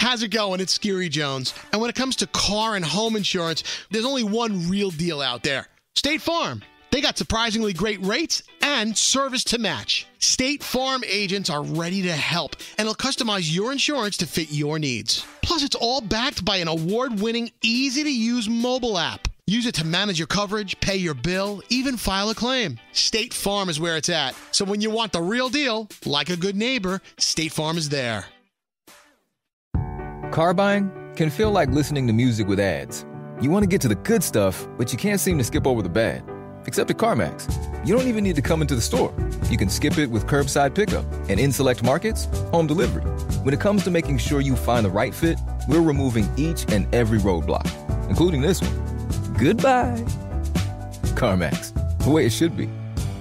How's it going? It's Scary Jones. And when it comes to car and home insurance, there's only one real deal out there. State Farm. They got surprisingly great rates and service to match. State Farm agents are ready to help, and they'll customize your insurance to fit your needs. Plus, it's all backed by an award-winning, easy-to-use mobile app. Use it to manage your coverage, pay your bill, even file a claim. State Farm is where it's at. So when you want the real deal, like a good neighbor, State Farm is there. Car buying can feel like listening to music with ads. You want to get to the good stuff, but you can't seem to skip over the bad. Except at CarMax. You don't even need to come into the store. You can skip it with curbside pickup and in select markets, home delivery. When it comes to making sure you find the right fit, we're removing each and every roadblock, including this one. Goodbye. CarMax, the way it should be.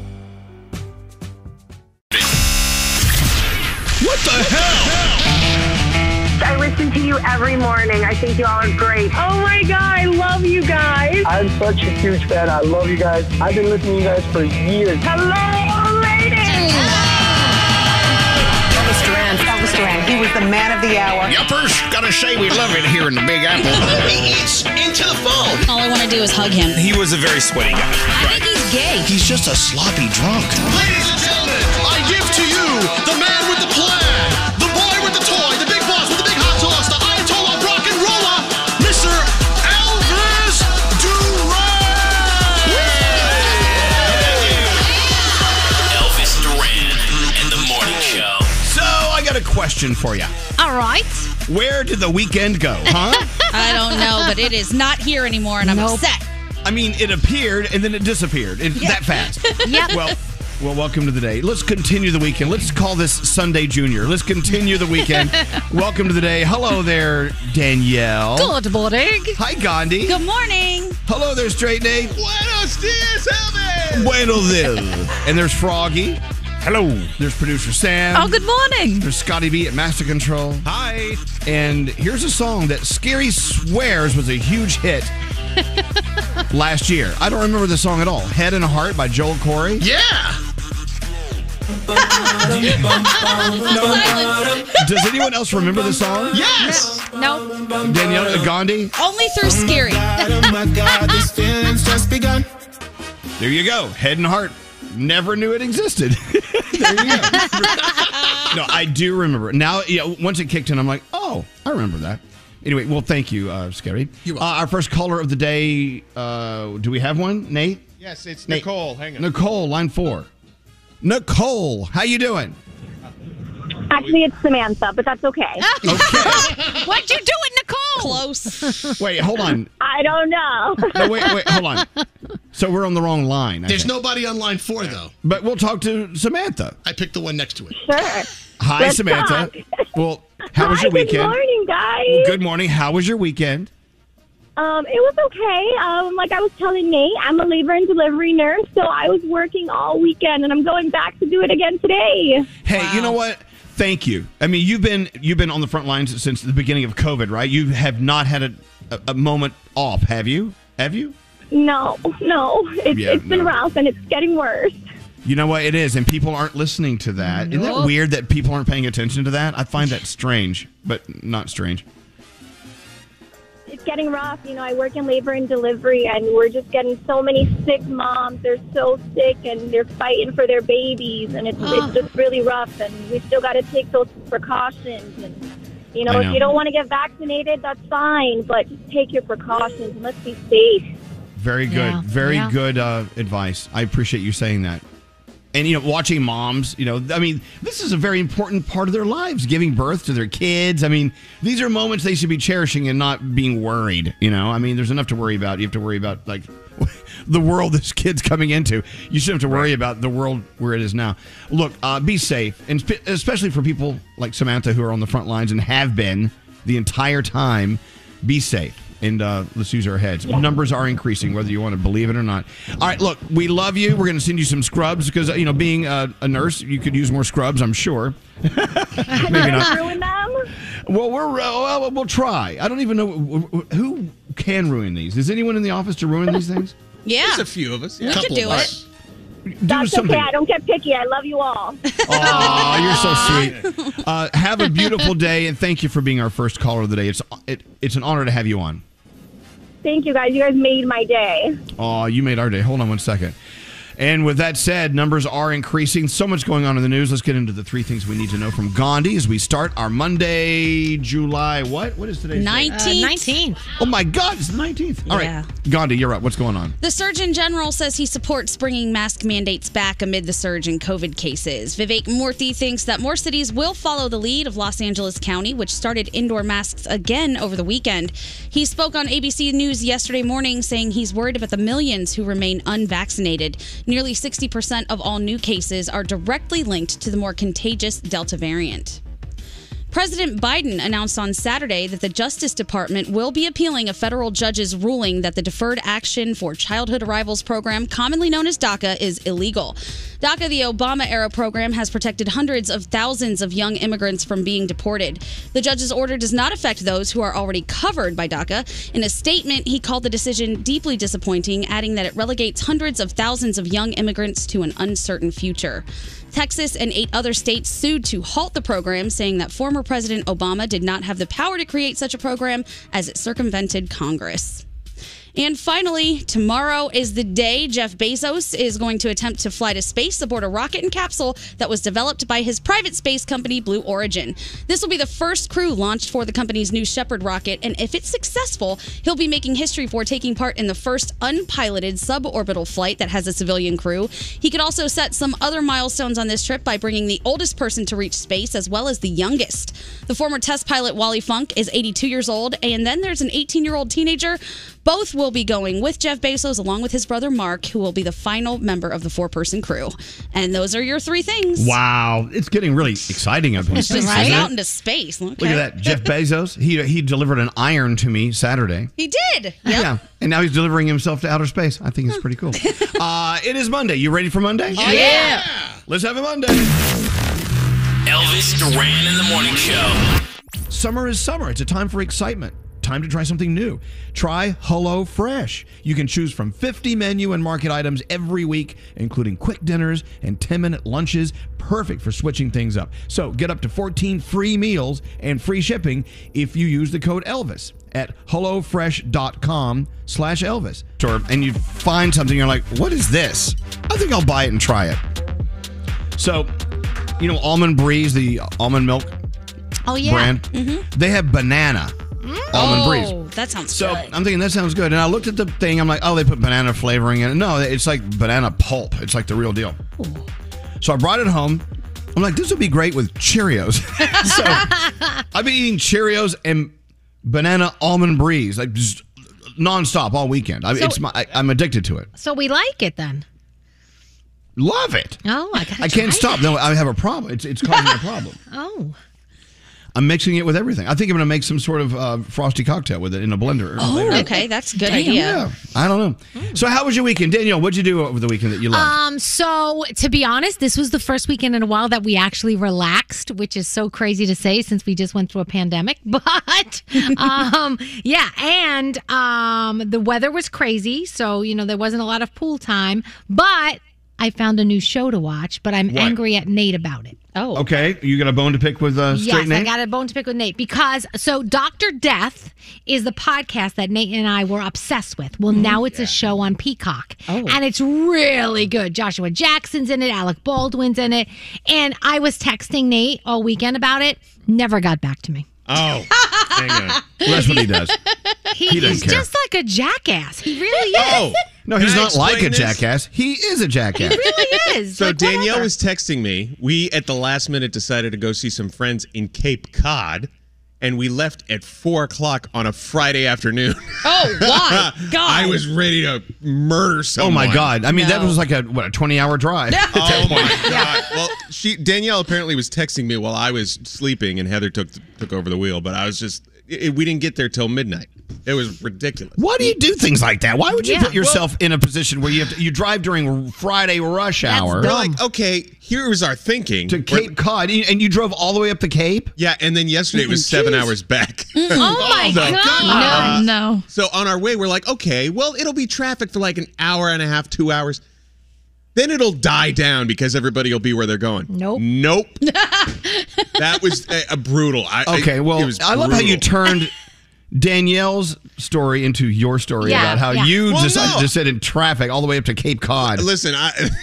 What the hell? I listen to you every morning. I think you all are great. Oh my God, I love you guys. I'm such a huge fan. I love you guys. I've been listening to you guys for years. Hello, ladies. Elvis Duran. He was the man of the hour. Yuppers, gotta say we love it here in the Big Apple. It's into the phone. All I want to do is hug him. He was a very sweaty guy. I think he's gay. He's just a sloppy drunk. Ladies and gentlemen, I give to you the man with the plan, the boy with the toy, the big boss with the big hot sauce, the Ayatollah of rock and roller, Mr. Elvis Duran. Elvis Duran and the Morning Show. So, I got a question for you. All right. Where did the weekend go, huh? I don't know, but it is not here anymore, and I'm upset. I mean, it appeared and then it disappeared. That fast. Yep. Well, welcome to the day. Let's continue the weekend. Let's call this Sunday Junior. Let's continue the weekend. Welcome to the day. Hello there, Danielle. Good morning. Hi, Gandhi. Good morning. Hello there, Straight Nate. Buenos dias, Elvis. Buenos dias. And there's Froggy. Hello. There's producer Sam. Oh, good morning. There's Scotty B at Master Control. Hi. And here's a song that Scary swears was a huge hit last year. I don't remember the song at all. Head and a Heart by Joel Corey. Yeah. Does anyone else remember the song? Yes. No. Danielle Gandhi? Only through Scary. There you go. Head and Heart. Never knew it existed. There you go. No, I do remember it. Now, once it kicked in, I'm like, oh, I remember that. Anyway, well, thank you, Scary. You're welcome. Our first caller of the day, do we have one? Nate? Yes, it's Nate. Nicole. Hang on. Nicole, line 4. Nicole, how you doing? Actually, it's Samantha, but that's okay. Okay. What'd you do it, Nicole? Close. Wait, hold on. I don't know. No, wait, hold on. So we're on the wrong line. I There's think. nobody on line 4, though. But we'll talk to Samantha. I picked the one next to it. Sure. Hi, Let's Samantha. talk. Well, how was Hi, your weekend? Good morning, guys. Well, good morning. How was your weekend? It was okay. Like I was telling Nate, I'm a labor and delivery nurse, so I was working all weekend, and I'm going back to do it again today. Hey, you know what? Thank you. I mean, you've been on the front lines since the beginning of COVID, right? You have not had a moment off, have you? Have you? No. It's been rough, and it's getting worse. You know what? It is, and people aren't listening to that. Isn't that weird that people aren't paying attention to that? I find that strange, but not strange. It's getting rough. I work in labor and delivery, and we're just getting so many sick moms. They're so sick, and they're fighting for their babies, and it's just really rough, and we still got to take those precautions. And, if you don't want to get vaccinated, that's fine, but just take your precautions, and let's be safe. Very good. Very good advice. I appreciate you saying that. And, watching moms, I mean, this is a very important part of their lives, giving birth to their kids. I mean, these are moments they should be cherishing and not being worried, I mean, there's enough to worry about. You have to worry about, like, the world this kid's coming into. You shouldn't have to worry about the world where it is now. Look, be safe, and especially for people like Samantha who are on the front lines and have been the entire time, be safe. And let's use our heads. Numbers are increasing, whether you want to believe it or not. All right, look, we love you. We're going to send you some scrubs because, being a nurse, you could use more scrubs, I'm sure. Maybe not. Ruin them? Well, we'll try. I don't even know who can ruin these. Is anyone in the office to ruin these things? Yeah. There's a few of us. We could do it. That's okay. I don't get picky. I love you all. Oh, you're so sweet. Have a beautiful day, and thank you for being our first caller of the day. It's an honor to have you on. Thank you, guys. You guys made my day. Oh, you made our day. Hold on one second. And with that said, numbers are increasing. So much going on in the news. Let's get into the 3 things we need to know from Gandhi as we start our Monday, July. What is today's 19th. Oh, my God. It's the 19th. All right. Gandhi, you're up. What's going on? The Surgeon General says he supports bringing mask mandates back amid the surge in COVID cases. Vivek Murthy thinks that more cities will follow the lead of Los Angeles County, which started indoor masks again over the weekend. He spoke on ABC News yesterday morning, saying he's worried about the millions who remain unvaccinated. Nearly 60% of all new cases are directly linked to the more contagious Delta variant. President Biden announced on Saturday that the Justice Department will be appealing a federal judge's ruling that the Deferred Action for Childhood Arrivals program, commonly known as DACA, is illegal. DACA, the Obama-era program, has protected hundreds of thousands of young immigrants from being deported. The judge's order does not affect those who are already covered by DACA. In a statement, he called the decision deeply disappointing, adding that it relegates hundreds of thousands of young immigrants to an uncertain future. Texas and 8 other states sued to halt the program, saying that former President Obama did not have the power to create such a program as it circumvented Congress. And finally, tomorrow is the day Jeff Bezos is going to attempt to fly to space aboard a rocket and capsule that was developed by his private space company, Blue Origin. This will be the first crew launched for the company's New Shepard rocket, and if it's successful, he'll be making history for taking part in the first unpiloted suborbital flight that has a civilian crew. He could also set some other milestones on this trip by bringing the oldest person to reach space as well as the youngest. The former test pilot Wally Funk is 82 years old, and then there's an 18-year-old teenager. Both will be going with Jeff Bezos along with his brother Mark, who will be the final member of the 4-person crew. And those are your 3 things. Wow. It's getting really exciting up in space. Right out into space. Look at that. Jeff Bezos, he delivered an iron to me Saturday. He did. Yep. Yeah. And now he's delivering himself to outer space. I think it's pretty cool. It is Monday. You ready for Monday? Oh, yeah. Let's have a Monday. Elvis Duran in the Morning Show. Summer is summer. It's a time for excitement. Time to try something new. Try HelloFresh. You can choose from 50 menu and market items every week, including quick dinners and 10-minute lunches, perfect for switching things up. So get up to 14 free meals and free shipping if you use the code Elvis at HelloFresh.com/Elvis. And you find something, you're like, what is this? I think I'll buy it and try it. So, you know, Almond Breeze, the almond milk brand, they have banana. Almond Breeze. That sounds good. So I'm thinking that sounds good. And I looked at the thing. I'm like, oh, they put banana flavoring in it. No, it's like banana pulp. It's like the real deal. Ooh. So I brought it home. I'm like, this would be great with Cheerios. So I've been eating Cheerios and banana Almond Breeze like just nonstop all weekend. I'm addicted to it. So we like it then. Love it. Oh, I can't stop. No, I have a problem. It's causing a problem. Oh. I'm mixing it with everything. I think I'm going to make some sort of frosty cocktail with it in a blender. Oh, okay. That's a good idea. Yeah. I don't know. So how was your weekend? Danielle, what'd you do over the weekend that you loved? So to be honest, this was the first weekend in a while that we actually relaxed, which is so crazy to say since we just went through a pandemic. But yeah, and the weather was crazy. So, you know, there wasn't a lot of pool time, but I found a new show to watch, but I'm angry at Nate about it. Oh. Okay. You got a bone to pick with Straight Nate? Yes, I got a bone to pick with Nate because, so Dr. Death is the podcast that Nate and I were obsessed with. Well, now it's a show on Peacock. Oh. And it's really good. Joshua Jackson's in it. Alec Baldwin's in it. And I was texting Nate all weekend about it. Never got back to me. Oh. Hang on. Well, that's what he does. He's just like a jackass. He really is. Oh. No, he's not like a jackass. He is a jackass. He really is. So like, Danielle was texting me. We, at the last minute, decided to go see some friends in Cape Cod, and we left at 4 o'clock on a Friday afternoon. Oh, why? God. I was ready to murder someone. Oh, my God. I mean, that was like a 20-hour drive. Oh, my God. Well, Danielle apparently was texting me while I was sleeping, and Heather took over the wheel, but I was just... we didn't get there till midnight. It was ridiculous. Why do you do things like that? Why would you put yourself in a position where you drive during Friday rush hour? We're like, okay, here was our thinking. To Cape Cod, and you drove all the way up the Cape? Yeah, and then yesterday it was 7 hours back. Oh, my God. No. So on our way, we're like, okay, well, it'll be traffic for like an hour and a half, 2 hours. Then it'll die down because everybody will be where they're going. Nope. That was a brutal. Okay, well, I love how you turned Danielle's story into your story about how you decided to sit in traffic all the way up to Cape Cod. Listen,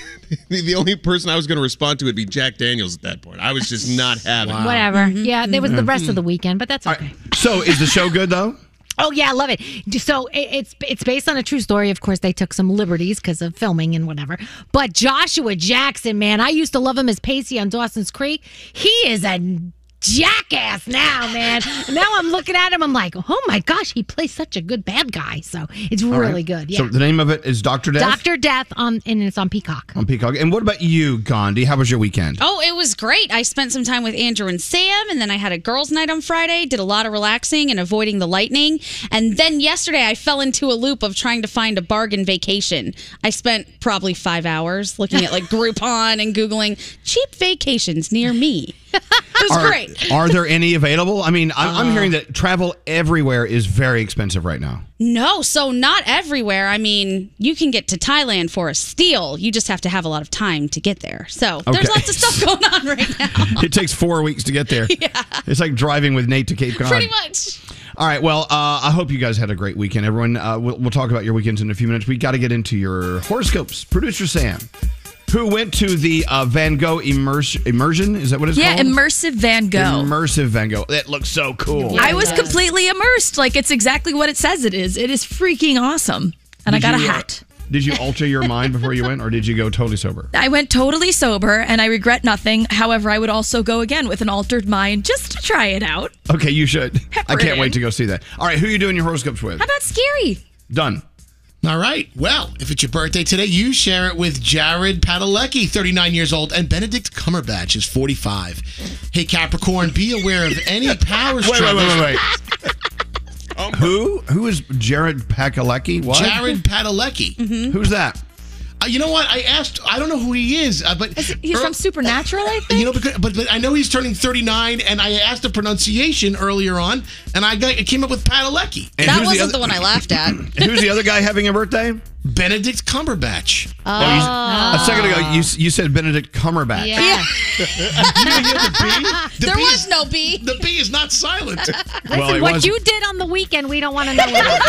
the only person I was going to respond to would be Jack Daniels at that point. I was just not having it. Whatever. Yeah, there was the rest of the weekend, but that's okay. So is the show good, though? Oh, yeah, I love it. So it's based on a true story. Of course, they took some liberties because of filming and whatever. But Joshua Jackson, man, I used to love him as Pacey on Dawson's Creek. He is a jackass now, man. Now I'm looking at him, I'm like, oh my gosh, he plays such a good bad guy. So it's really good. Yeah. So the name of it is Dr. Death? Dr. Death, and it's on Peacock. On Peacock. And what about you, Gandhi? How was your weekend? Oh, it was great. I spent some time with Andrew and Sam, and then I had a girls' night on Friday, did a lot of relaxing and avoiding the lightning. And then yesterday, I fell into a loop of trying to find a bargain vacation. I spent probably 5 hours looking at like Groupon and Googling cheap vacations near me. It was great. Are there any available? I mean, I'm hearing that travel everywhere is very expensive right now. No, so not everywhere. I mean, you can get to Thailand for a steal. You just have to have a lot of time to get there. So there's lots of stuff going on right now. It takes 4 weeks to get there. Yeah. It's like driving with Nate to Cape Cod. Pretty much. All right, well, I hope you guys had a great weekend, everyone. We'll talk about your weekends in a few minutes. We got to get into your horoscopes. Producer Sam, who went to the Van Gogh immersion. Is that what it's called? Yeah, Immersive Van Gogh. Immersive Van Gogh. That looks so cool. I was completely immersed. Like, it's exactly what it says it is. It is freaking awesome. And I got a hat. Did you alter your mind before you went, or did you go totally sober? I went totally sober, and I regret nothing. However, I would also go again with an altered mind just to try it out. Okay, you should. I can't wait to go see that. All right, who are you doing your horoscopes with? How about Scary? Done. All right. Well, if it's your birthday today, you share it with Jared Padalecki, 39 years old, and Benedict Cumberbatch is 45. Hey, Capricorn, be aware of any power struggles. Wait. Who is Jared Padalecki? What? Jared Padalecki. Mm-hmm. Who's that? You know what? I don't know who he is, but he's from Supernatural, I think. You know, but I know he's turning 39, and I asked the pronunciation earlier on, and I came up with Padalecki. And that wasn't the one I laughed at. Who's the other guy having a birthday? Benedict Cumberbatch. A second ago, you said Benedict Cumberbatch. Yeah. There was no B. The B is not silent. Listen, what you did on the weekend, we don't want to know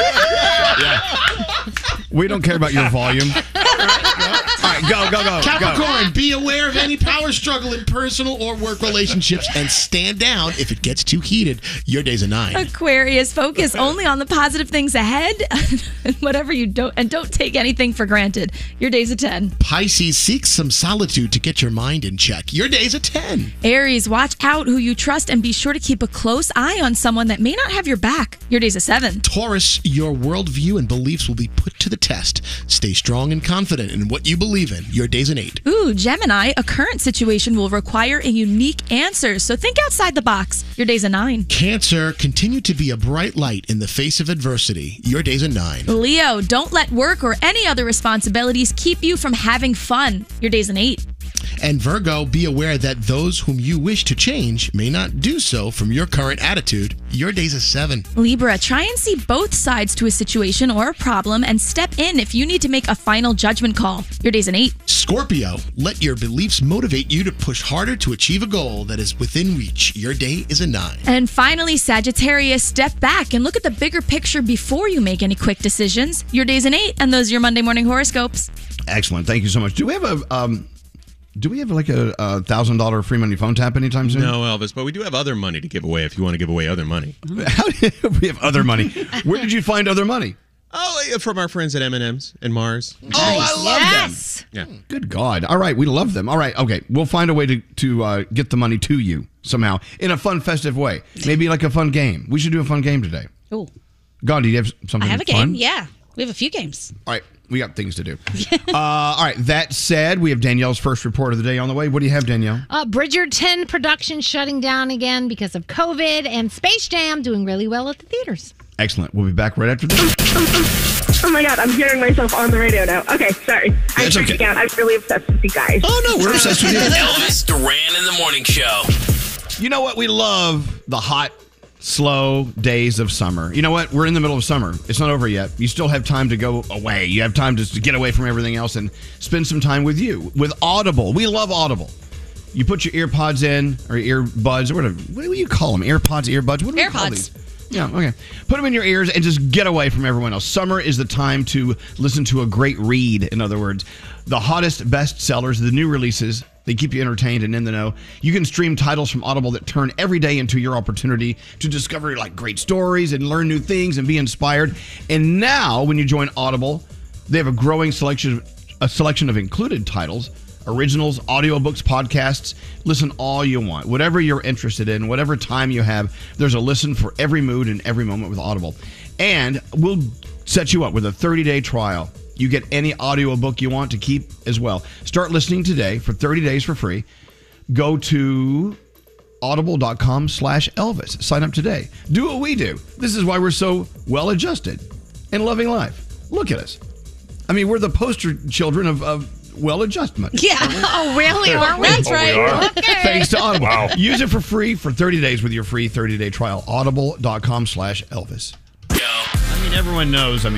about. We don't care about your volume. All right, go. Capricorn, be aware of any power struggle in personal or work relationships and stand down if it gets too heated. Your day's a 9. Aquarius, focus only on the positive things ahead and whatever you don't take anything for granted. Your day's a 10. Pisces, seek some solitude to get your mind in check. Your day's a 10. Aries, watch out who you trust and be sure to keep a close eye on someone that may not have your back. Your day's a 7. Taurus, your worldview and beliefs will be put to the test. Stay strong and confident in what you believe in. Your day's an 8. Ooh, Gemini, a current situation will require a unique answer, so think outside the box. Your day's a 9. Cancer, continue to be a bright light in the face of adversity. Your day's a 9. Leo, don't let work or any other responsibilities keep you from having fun. Your day's an 8. And Virgo, be aware that those whom you wish to change may not do so from your current attitude. Your day's a 7. Libra, try and see both sides to a situation or a problem and step in if you need to make a final judgment call. Your day's an 8. Scorpio, let your beliefs motivate you to push harder to achieve a goal that is within reach. Your day is a 9. And finally, Sagittarius, step back and look at the bigger picture before you make any quick decisions. Your day's an 8, and those are your Monday morning horoscopes. Excellent. Thank you so much. Do we have like a $1,000 free money phone tap anytime soon? No, Elvis, but we do have other money to give away if you want to give away other money. How do we have other money? Where did you find other money? Oh, from our friends at M&M's and Mars. Oh, I love them. Yeah. Good God. All right, we love them. All right, okay. We'll find a way to get the money to you somehow in a fun, festive way. Maybe like a fun game. We should do a fun game today. Oh. God, do you have something fun? I have a game, yeah. We have a few games. All right. We got things to do. All right. That said, we have Danielle's first report of the day on the way. What do you have, Danielle? Bridgerton production shutting down again because of COVID, and Space Jam doing really well at the theaters. Excellent. We'll be back right after this. Oh my God, I'm hearing myself on the radio now. Okay, sorry. I'm freaking out. I'm really obsessed with you guys. Oh no, we're obsessed with you. Elvis Duran in the Morning Show. You know what? We love the hot slow days of summer. You know what? We're in the middle of summer. It's not over yet. You still have time to go away. You have time to get away from everything else and spend some time with you. With Audible. We love Audible. You put your earpods in, or earbuds, or whatever. What do you call them? Earpods, earbuds? What do we call these? Yeah, okay. Put them in your ears and just get away from everyone else. Summer is the time to listen to a great read, in other words. The hottest bestsellers, the new releases, they keep you entertained and in the know. You can stream titles from Audible that turn every day into your opportunity to discover great stories and learn new things and be inspired. And now, when you join Audible, they have a growing selection of included titles, originals, audiobooks, podcasts. Listen all you want. Whatever you're interested in, whatever time you have, there's a listen for every mood and every moment with Audible. And we'll set you up with a 30-day trial. You get any audiobook you want to keep as well. Start listening today for 30 days for free. Go to audible.com/Elvis. Sign up today. Do what we do. This is why we're so well-adjusted and loving life. Look at us. I mean, we're the poster children of well-adjustment. Yeah. Oh, really? Are we? That's right. Okay. Thanks to Audible. Wow. Use it for free for 30 days with your free 30-day trial. Audible.com/Elvis. I mean, everyone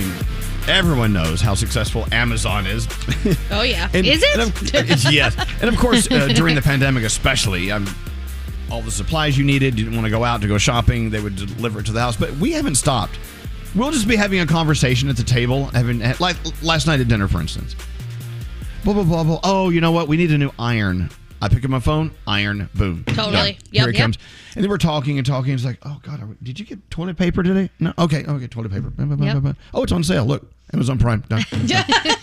knows how successful Amazon is. Oh, yeah. Is it? Yes. And of course, during the pandemic especially, all the supplies you needed, you didn't want to go out to go shopping, they would deliver it to the house. But we haven't stopped. We'll just be having a conversation at the table, like last night at dinner, for instance. Blah, blah, blah, blah. Oh, you know what? We need a new iron. I pick up my phone, iron, boom. Totally. Done. Here it comes. And then we're talking and talking. It's like, oh, God, did you get toilet paper today? No. Okay, toilet paper. Yep. Oh, it's on sale. Look, Amazon Prime. Done. And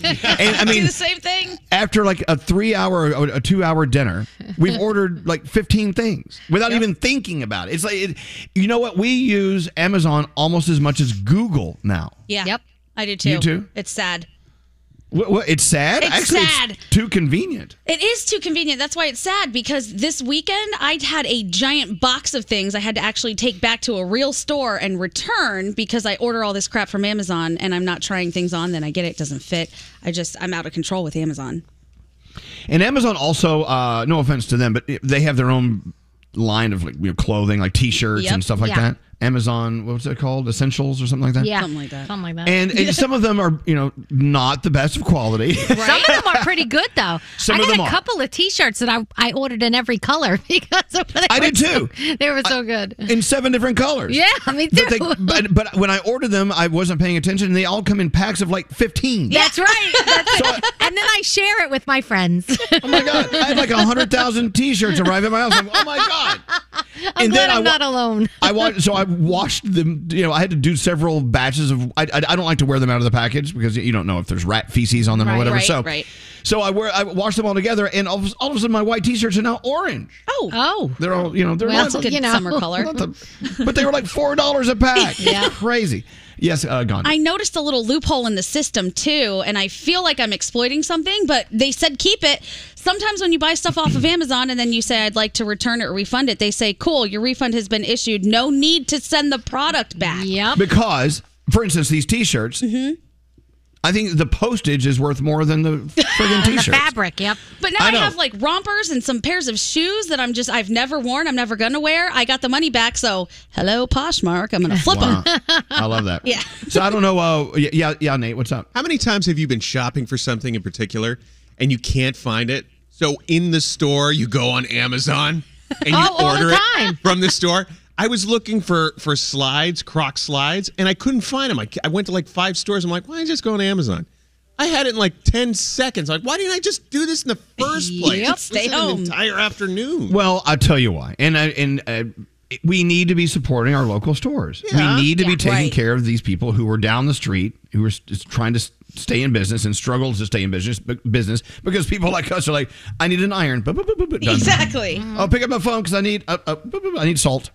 I mean, do the same thing. After a 3-hour, a 2-hour dinner, we've ordered 15 things without even thinking about it. It's you know what? We use Amazon almost as much as Google now. Yeah. Yep. I do too. You too? It's sad. What, it's sad? Actually, sad. It's too convenient. It is too convenient. That's why it's sad, because this weekend I had a giant box of things I had to actually take back to a real store and return because I order all this crap from Amazon and I'm not trying things on. Then I get it doesn't fit. I'm out of control with Amazon. And Amazon also, no offense to them, but they have their own line of clothing, like T-shirts and stuff like that. Amazon, what's it called? Essentials or something like that? Yeah, something like that. Something like that. And some of them are, not the best of quality. Right? Some of them are pretty good, though. Some I of them got a are. couple of T-shirts that I ordered in every color because of I did too. They were so good. In 7 different colors. Yeah, me too. But when I ordered them, I wasn't paying attention, and they all come in packs of 15. That's right. And then I share it with my friends. Oh my God. I had 100,000 T-shirts arrive at my house. Oh my God. I'm glad I'm not alone. I washed them. I had to do several batches of. I don't like to wear them out of the package because you don't know if there's rat feces on them or whatever. So I washed them all together, and all of a sudden my white T-shirts are now orange. Oh, they're all they're that's a good summer color. But they were $4 a pack. Yeah, crazy. Yes, gone. I noticed a little loophole in the system too, and I feel like I'm exploiting something, but they said keep it. Sometimes when you buy stuff off of Amazon and then you say I'd like to return it or refund it, they say, cool, your refund has been issued. No need to send the product back. Yep. Because, for instance, these T-shirts, I think the postage is worth more than the friggin' T-shirts. The fabric, yep. But now I have rompers and some pairs of shoes that I've never worn, I'm never going to wear. I got the money back, so hello, Poshmark. I'm going to flip them. I love that. Yeah. So I don't know. Yeah, Nate, what's up? How many times have you been shopping for something in particular and you can't find it? So in the store, you go on Amazon and you order it from the store. I was looking for slides, Croc slides, and I couldn't find them. I went to 5 stores. I'm like, why don't I just go on Amazon? I had it in 10 seconds. Why didn't I just do this in the first place? Yep, stay home. An entire afternoon. Well, I'll tell you why. And we need to be supporting our local stores. Yeah. We need to be taking care of these people who are down the street, who are just trying to stay in business and struggle to stay in business because people like us are like, I need an iron. Done. Exactly. I'll pick up my phone because I need salt.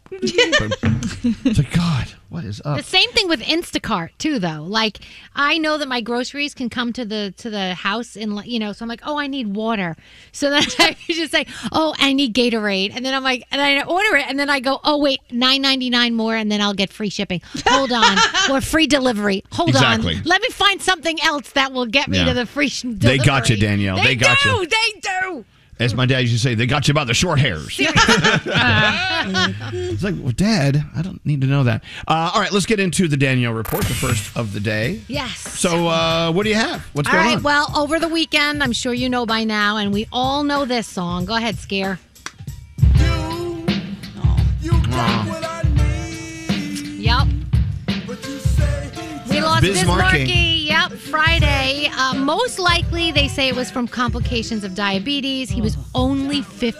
It's like, God, what is up? The same thing with Instacart too, though. I know that my groceries can come to the house in so I'm like, oh, I need water. So then I just say, oh, I need Gatorade, and then I'm like, and I order it, and then I go, oh wait, $9.99 more, and then I'll get free shipping. Hold on, or free delivery. Hold on, let me find something else that will get me to the free delivery. They got you, Danielle. They got you. They do. As my dad used to say, they got you by the short hairs. It's like, well, Dad, I don't need to know that. All right, let's get into the Danielle Report, the first of the day. Yes. So what do you have? What's going on? All right, well, over the weekend, I'm sure you know by now, and we all know this song. Go ahead, Scare. Yep. We lost Biz Markie. Yep, Friday. Most likely, they say it was from complications of diabetes. He was only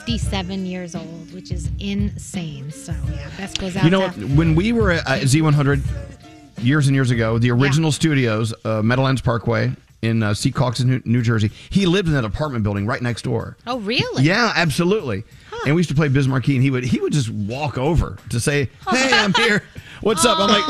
57 years old, which is insane. So, yeah, best goes out You know what? When we were at Z100 years and years ago, the original studios, Meadowlands Parkway in Secaucus, New Jersey, he lived in that apartment building right next door. Oh, really? Yeah, absolutely. And we used to play Biz Markie, and he would just walk over to say, "Hey, I'm here. What's up?" I'm like,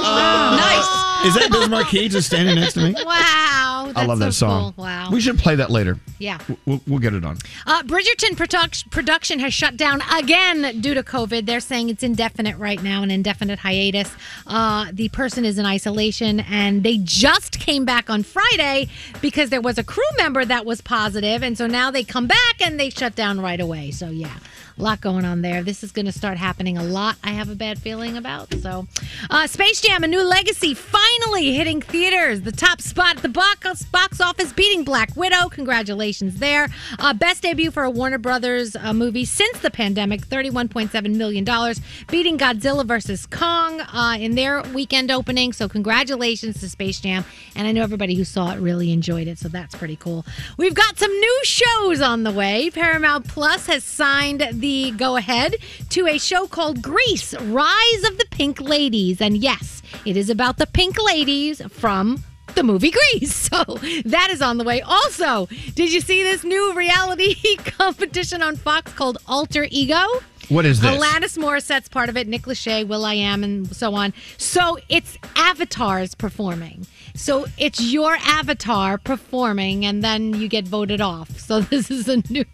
nice. Is that Biz Markie just standing next to me? Wow. I love that so song. Cool. Wow. We should play that later. Yeah. We'll get it on. Bridgerton production has shut down again due to COVID. They're saying it's indefinite right now, an indefinite hiatus. The person is in isolation, and they just came back on Friday because there was a crew member that was positive, and so now they come back and they shut down right away. So, yeah. A lot going on there. This is going to start happening a lot, I have a bad feeling about. So, Space Jam, A New Legacy, finally hitting theaters. The top spot at the box office, beating Black Widow. Congratulations there. Best debut for a Warner Brothers movie since the pandemic, $31.7 million, beating Godzilla vs. Kong in their weekend opening. So, congratulations to Space Jam. And I know everybody who saw it really enjoyed it, so that's pretty cool. We've got some new shows on the way. Paramount Plus has signed the go-ahead to a show called Grease, Rise of the Pink Ladies. And yes, it is about the Pink Ladies from the movie Grease. So that is on the way. Also, did you see this new reality competition on Fox called Alter Ego? What is this? Alanis Morissette's part of it, Nick Lachey, will.i.am, and so on. So it's avatars performing. So it's your avatar performing, and then you get voted off. So this is a new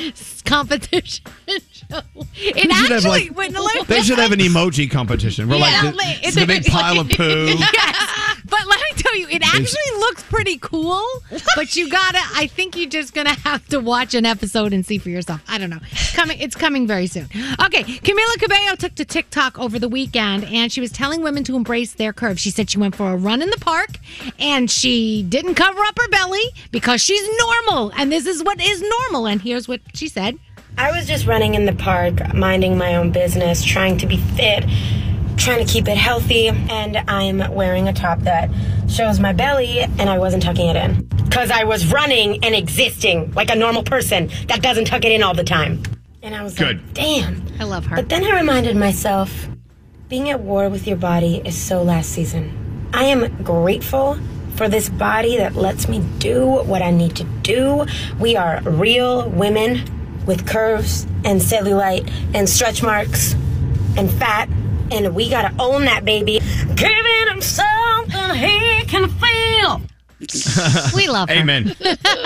competition show. It actually, they should have an emoji competition. We're it's a big pile of poo. Yes. But let me tell you, it actually looks pretty cool. But I think you're just gonna have to watch an episode and see for yourself. I don't know. It's coming very soon. Okay, Camila Cabello took to TikTok over the weekend, and she was telling women to embrace their curves. She said she went for a run in the park, and she didn't cover up her belly because she's normal, and this is what is normal. And here's what she said. I was just running in the park, minding my own business, trying to be fit, trying to keep it healthy, and I'm wearing a top that shows my belly, and I wasn't tucking it in. Because I was running and existing like a normal person that doesn't tuck it in all the time. And I was like, damn. I love her. But then I reminded myself, being at war with your body is so last season. I am grateful for this body that lets me do what I need to do. We are real women with curves and cellulite and stretch marks and fat, and we gotta own that, baby. Giving him something he can feel. We love her. Amen.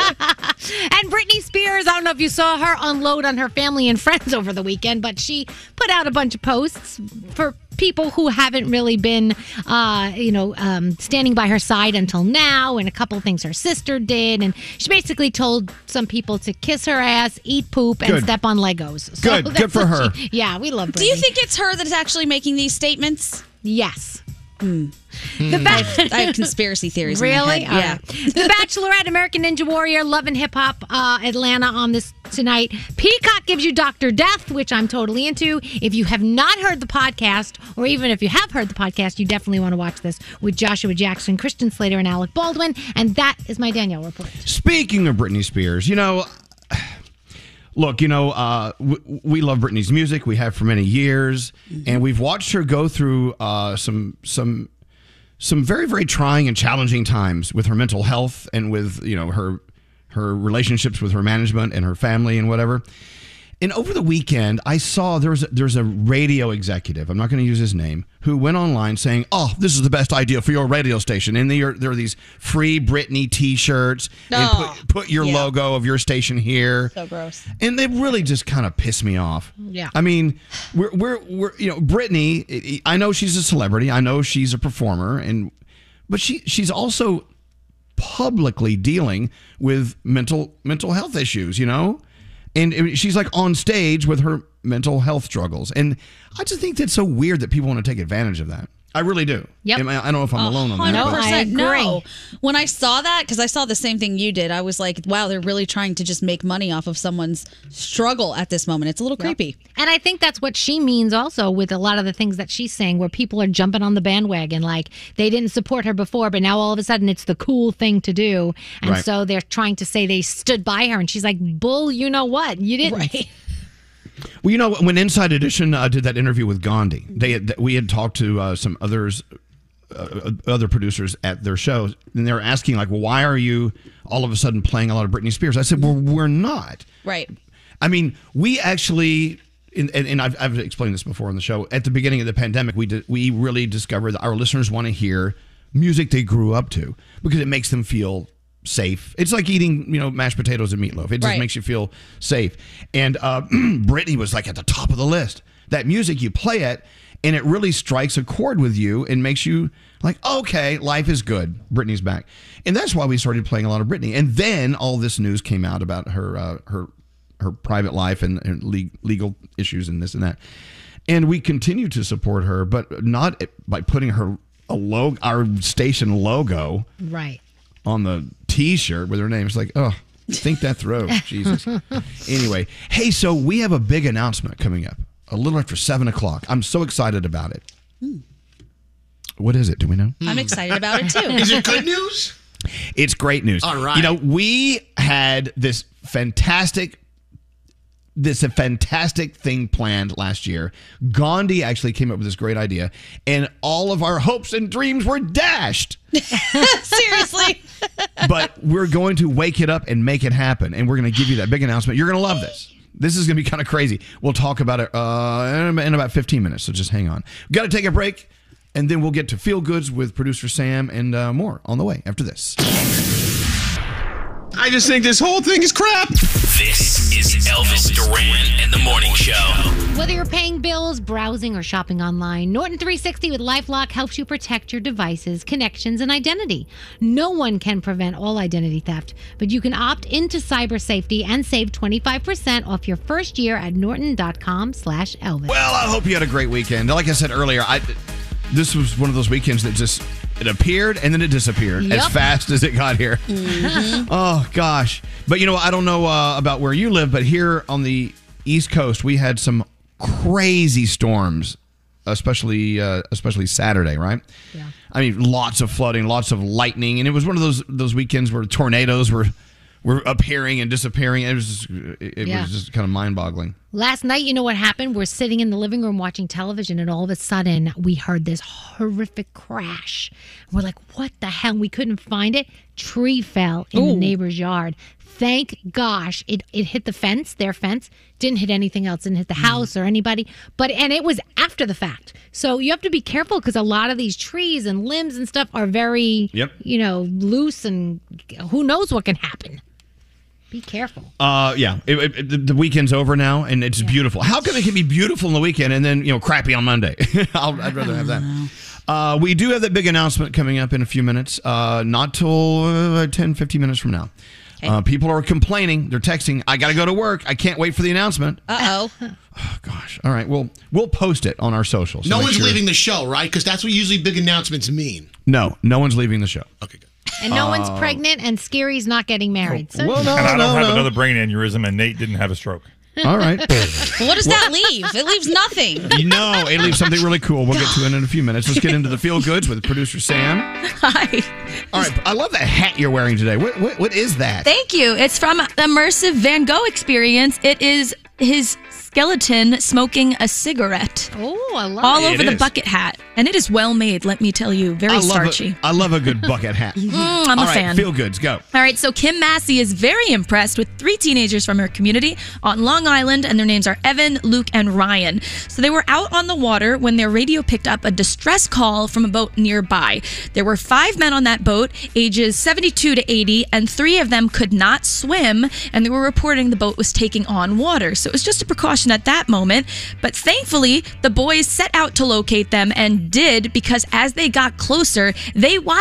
And Britney Spears, I don't know if you saw her unload on her family and friends over the weekend, but she put out a bunch of posts for people who haven't really been, standing by her side until now, and a couple of things her sister did. And she basically told some people to kiss her ass, eat poop, and step on Legos. So Good for her. Yeah, we love Britney. Do you think it's her that's actually making these statements? Yes. I have conspiracy theories. Really? In my head. Yeah. The Bachelorette, American Ninja Warrior, Love and Hip Hop, Atlanta on this tonight. Peacock gives you Dr. Death, which I'm totally into. If you have not heard the podcast, or even if you have heard the podcast, you definitely want to watch this with Joshua Jackson, Christian Slater, and Alec Baldwin. And that is my Danielle report. Speaking of Britney Spears, look, we love Britney's music. We have for many years, and we've watched her go through some very, very trying and challenging times with her mental health and with her relationships with her management and her family and whatever. And over the weekend, I saw there's a radio executive, I'm not going to use his name, who went online saying, "Oh, this is the best idea for your radio station." And there are these free Britney T-shirts, and put your logo of your station here. So gross. And they really just kind of piss me off. Yeah. I mean, we're Britney. I know she's a celebrity. I know she's a performer, but she's also publicly dealing with mental health issues. And she's like on stage with her mental health struggles. And I just think that's so weird that people want to take advantage of that. I really do. Yep. I don't know if I'm alone on that. 100% no. When I saw that, because I saw the same thing you did, I was like, wow, they're really trying to just make money off of someone's struggle at this moment. It's a little creepy. And I think that's what she means also with a lot of the things that she's saying, where people are jumping on the bandwagon. Like, they didn't support her before, but now all of a sudden it's the cool thing to do. And Right. so they're trying to say they stood by her. And she's like, bull, you know what? You didn't. Right. Well, you know, when Inside Edition did that interview with Gandhi, we had talked to some other producers at their show, and they were asking, like, well, why are you all of a sudden playing a lot of Britney Spears? I said, well, we're not. Right. I mean, we actually, and I've explained this before on the show, at the beginning of the pandemic, we really discovered that our listeners want to hear music they grew up to because it makes them feel safe. It's like eating, mashed potatoes and meatloaf. It just Right. makes you feel safe. And Britney was like at the top of the list. That music, you play it, and it really strikes a chord with you and makes you like, okay, life is good. Britney's back. And that's why we started playing a lot of Britney. And then all this news came out about her private life and legal issues and this and that. And we continue to support her, but not by putting our station logo Right. on the T-shirt with her name. It's like, oh, think that through. Jesus. Anyway, hey, so we have a big announcement coming up a little after 7 o'clock. I'm so excited about it. What is it? Do we know? I'm excited about it too. Is it good news? It's great news. All right. We had this fantastic thing planned last year. Gandhi actually came up with this great idea, and all of our hopes and dreams were dashed. Seriously. But we're going to wake it up and make it happen, and we're going to give you that big announcement. You're going to love this. This is going to be kind of crazy. We'll talk about it in about 15 minutes, so just hang on. We've got to take a break, and then we'll get to Feel Goods with producer Sam and more on the way after this. I just think this whole thing is crap. This is Elvis Duran and the Morning Show. Whether you're paying bills, browsing, or shopping online, Norton 360 with LifeLock helps you protect your devices, connections, and identity. No one can prevent all identity theft, but you can opt into cyber safety and save 25% off your first year at norton.com/Elvis. Well, I hope you had a great weekend. Like I said earlier, this was one of those weekends that it appeared and then it disappeared as fast as it got here. Mm-hmm. Oh, gosh. But, I don't know about where you live, but here on the East Coast, we had some crazy storms, especially Saturday, right? Yeah. I mean, lots of flooding, lots of lightning, and it was one of those weekends where tornadoes were appearing and disappearing. It was just kind of mind-boggling. Last night, you know what happened? We're sitting in the living room watching television, and all of a sudden, we heard this horrific crash. We're like, what the hell? We couldn't find it. Tree fell in the neighbor's yard. Thank gosh, it hit the fence, their fence. Didn't hit anything else. Didn't hit the house or anybody. And it was after the fact. So you have to be careful because a lot of these trees and limbs and stuff are very, loose, and who knows what can happen. Be careful. The weekend's over now, and it's beautiful. How come it can be beautiful on the weekend and then, crappy on Monday? I'd rather have that. We do have that big announcement coming up in a few minutes, not till 10, 15 minutes from now. Okay. People are complaining. They're texting, I got to go to work. I can't wait for the announcement. Uh-oh. Oh, gosh. All right. Well, we'll post it on our socials. No one's leaving the show, right? Because that's what usually big announcements mean. No one's leaving the show. Okay, good. And no one's pregnant, and Scary's not getting married. So. Well, I don't have another brain aneurysm, and Nate didn't have a stroke. All right. What does that leave? It leaves nothing. No, it leaves something really cool. We'll get to it in a few minutes. Let's get into the Feel Goods with producer Sam. Hi. All right. I love that hat you're wearing today. What is that? Thank you. It's from the Immersive Van Gogh Experience. It is his skeleton smoking a cigarette. Oh, I love it. All over the bucket hat. And it is well made, let me tell you. Very starchy. I love a good bucket hat. I'm a fan. Feel Goods, go. All right, so Kim Massey is very impressed with 3 teenagers from her community on Long Island, and their names are Evan, Luke, and Ryan. So they were out on the water when their radio picked up a distress call from a boat nearby. There were 5 men on that boat, ages 72 to 80, and 3 of them could not swim, and they were reporting the boat was taking on water. So it was just a precaution at that moment, but thankfully, the boys set out to locate them and did, because as they got closer, they watched this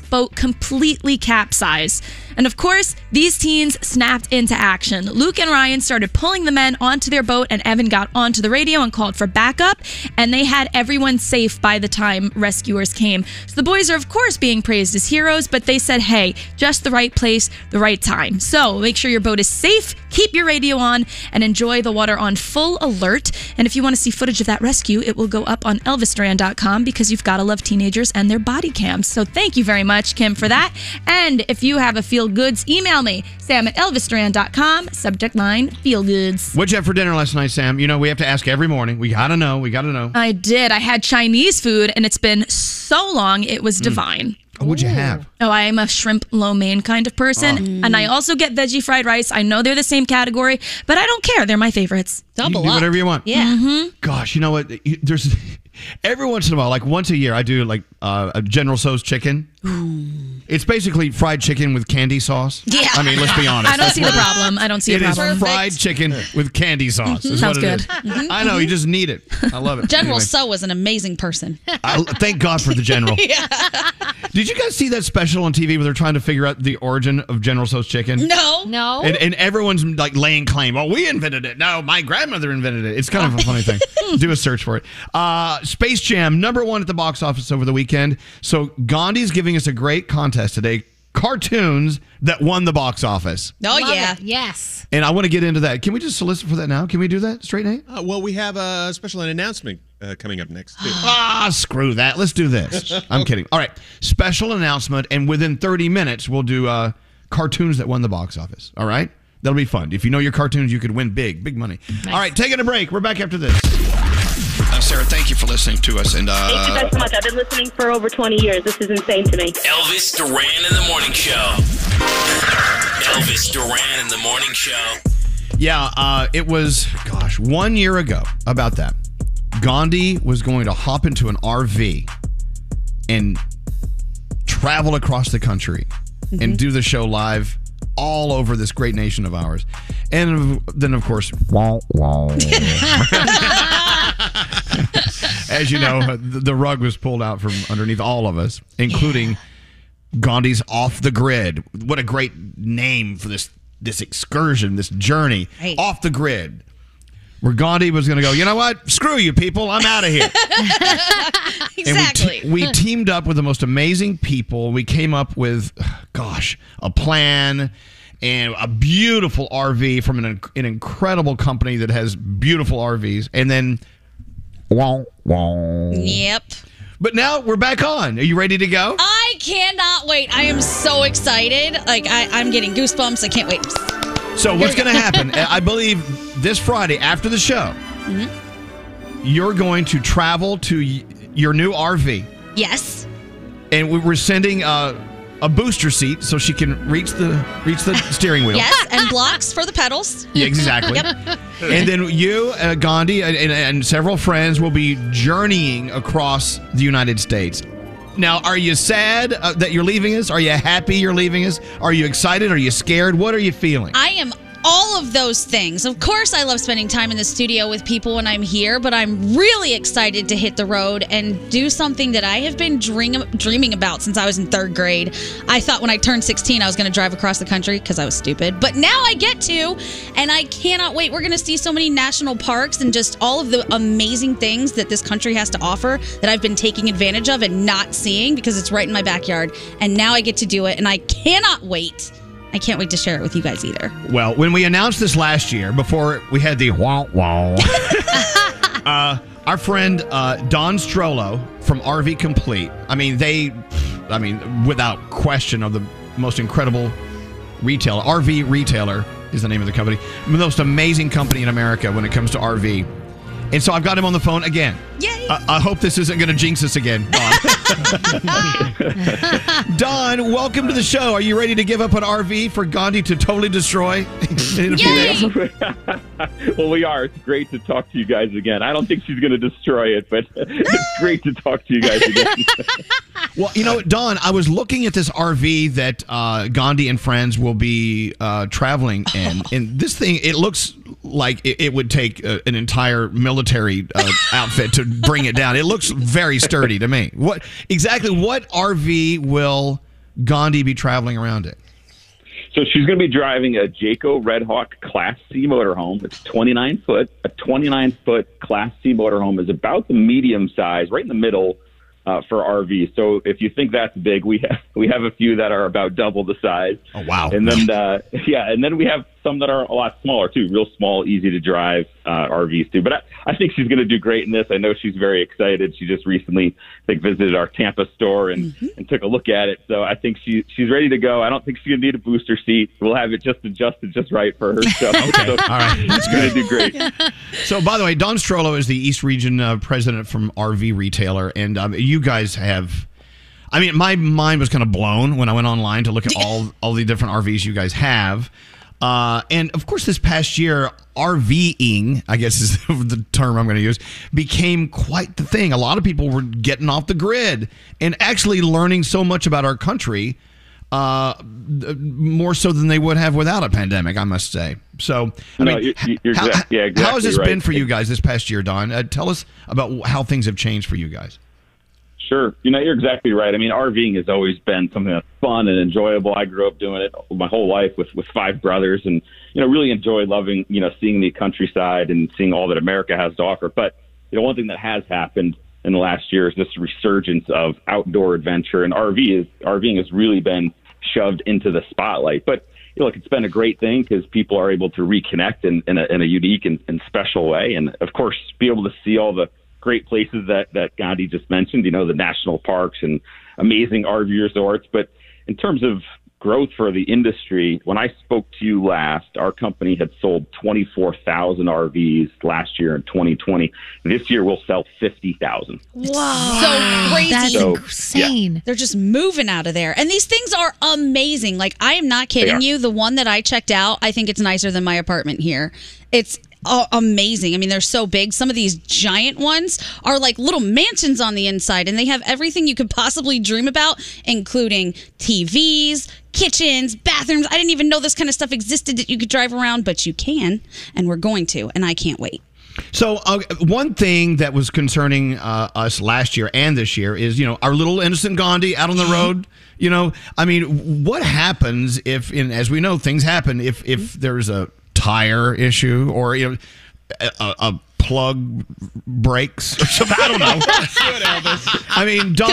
boat completely capsized. And of course, these teens snapped into action. Luke and Ryan started pulling the men onto their boat, and Evan got onto the radio and called for backup, and they had everyone safe by the time rescuers came. So the boys are, of course, being praised as heroes, but they said, hey, just the right place, the right time. So make sure your boat is safe, keep your radio on, and enjoy the water on full alert. And if you want to see footage of that rescue, it will go up on ElvisDuran.com, because you've got to love teenagers and their body cams. So thank you very much, Kim, for that. And if you have a feel goods, email me, Sam@ElvisDuran.com, subject line, feel goods. What'd you have for dinner last night, Sam? You know, we have to ask every morning. We gotta know. I did. I had Chinese food, and it's been so long. It was divine. Oh, what'd you have? Oh, I am a shrimp lo mein kind of person. And I also get veggie fried rice. I know they're the same category, but I don't care. They're my favorites. You can do whatever you want. Yeah. Mm-hmm. Gosh, you know what? There's every once in a while, like once a year, I do like a General Tso's chicken. It's basically fried chicken with candy sauce. Yeah. I mean, let's be honest. I don't see the problem. I don't see a problem. It is fried chicken with candy sauce. Is Sounds what it good. is. Mhm. I know, you just need it. I love it. General Anyway, Tso was an amazing person. thank God for the General. Did you guys see that special on TV where they're trying to figure out the origin of General Tso's chicken? No. And everyone's like laying claim. Oh, we invented it. No, my grandmother invented it. It's kind of a funny thing. Do a search for it. Space Jam, #1 at the box office over the weekend. So Gandhi's giving us a great contest today. Cartoons that won the box office. Oh, yeah. Yes. And I want to get into that. Can we just solicit for that now? Can we do that, Straight Nate? Well, we have a special announcement coming up next, too. Screw that. Let's do this. I'm kidding. All right. Special announcement, and within 30 minutes, we'll do cartoons that won the box office. All right? That'll be fun. If you know your cartoons, you could win big money. Nice. All right, taking a break. We're back after this. Sarah, thank you for listening to us. And Thank you guys so much. I've been listening for over 20 years. This is insane to me. Elvis Duran in the Morning Show. Elvis Duran in the Morning Show. Yeah, it was, 1 year ago, about that. Gandhi was going to hop into an RV and travel across the country and do the show live all over this great nation of ours. And then, of course, as you know, the rug was pulled out from underneath all of us, including Gandhi's Off the Grid. What a great name for this excursion, this journey. Right. Off the Grid. Where Gandhi was going to go, you know what? Screw you people. I'm out of here. Exactly. And we teamed up with the most amazing people. We came up with, a plan and a beautiful RV from an incredible company that has beautiful RVs. And then, Yep. But now we're back on. Are you ready to go? I cannot wait. I am so excited. Like, I'm getting goosebumps. I can't wait. So what's going to happen? I believe this Friday after the show, you're going to travel to your new RV. Yes. And we're sending a booster seat so she can reach the steering wheel. Yes, and blocks for the pedals. Yeah, exactly. Yep. And then you, Gandhi, and several friends will be journeying across the United States. Now, are you sad that you're leaving us? Are you happy you're leaving us? Are you excited? Are you scared? What are you feeling? I am all of those things. Of course, I love spending time in the studio with people when I'm here, but I'm really excited to hit the road and do something that I have been dreaming about since I was in 3rd grade. I thought when I turned 16, I was going to drive across the country because I was stupid. But now I get to, and I cannot wait. We're going to see so many national parks and just all of the amazing things that this country has to offer that I've been taking advantage of and not seeing because it's right in my backyard. And now I get to do it, and I cannot wait. I can't wait to share it with you guys either. Well, when we announced this last year, before we had the wow, our friend Don Strollo from RV Complete, without question, of the most incredible retailer, RV retailer is the name of the company, the most amazing company in America when it comes to RV. And so I've got him on the phone again. Yay! I hope this isn't going to jinx us again, Don. Don, welcome to the show. Are you ready to give up an RV for Gandhi to totally destroy? Well, we are. It's great to talk to you guys again. I don't think she's going to destroy it, but it's great to talk to you guys again. Well, you know, Don, I was looking at this RV that Gandhi and friends will be traveling in. And this thing, it looks like it would take an entire military outfit to bring it down. It looks very sturdy to me. What RV will Gandhi be traveling around it? So she's going to be driving a Jayco Redhawk Class C motorhome. It's 29 foot. A 29-foot Class C motorhome is about the medium size, right in the middle for RV. So if you think that's big, we have a few that are about double the size. Oh wow! And then and then we have some that are a lot smaller too, real small, easy to drive RVs too. But I think she's going to do great in this. I know she's very excited. She just recently, I think, visited our Tampa store and took a look at it. So I think she's ready to go. I don't think she's going to need a booster seat. We'll have it just adjusted just right for her. So, okay, all right, that's going to do great. So, by the way, Don Strollo is the East Region president from RV Retailer, and you guys have. I mean, my mind was kind of blown when I went online to look at all the different RVs you guys have. And of course, this past year, RVing, I guess is the term I'm going to use, became quite the thing. A lot of people were getting off the grid and actually learning so much about our country, more so than they would have without a pandemic, I must say. So, I mean, exactly how has this right. been for you guys this past year, Don? Tell us about how things have changed for you guys. Sure. You're exactly right. I mean, RVing has always been something that's fun and enjoyable. I grew up doing it my whole life with 5 brothers and, really enjoy loving, seeing the countryside and seeing all that America has to offer. But, one thing that has happened in the last year is this resurgence of outdoor adventure, and RVing has really been shoved into the spotlight. But, look, it's been a great thing because people are able to reconnect in a unique and special way. And, of course, be able to see all the great places that Gandhi just mentioned, the national parks and amazing RV resorts. But in terms of growth for the industry, when I spoke to you last, our company had sold 24,000 RVs last year in 2020. This year we'll sell 50,000. Wow. So crazy. That's insane. Yeah. They're just moving out of there. And these things are amazing. Like, I am not kidding you. The one that I checked out, I think it's nicer than my apartment here. It's amazing. I mean, they're so big. Some of these giant ones are like little mansions on the inside, and they have everything you could possibly dream about, including TVs, kitchens, bathrooms. I didn't even know this kind of stuff existed that you could drive around, but you can, and we're going to, and I can't wait. So one thing that was concerning us last year and this year is, our little innocent Gandhi out on the road. I mean, what happens if, as we know, things happen if there's a tire issue or a plug breaks or something? I don't know. I mean, Don,